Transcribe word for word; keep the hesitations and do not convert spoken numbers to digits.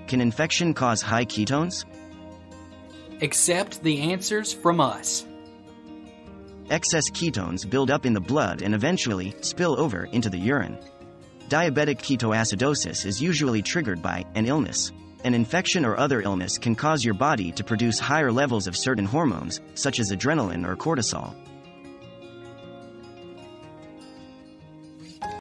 Can infection cause high ketones? Accept the answers from us. Excess ketones build up in the blood and eventually spill over into the urine. Diabetic ketoacidosis is usually triggered by an illness. An infection or other illness can cause your body to produce higher levels of certain hormones, such as adrenaline or cortisol.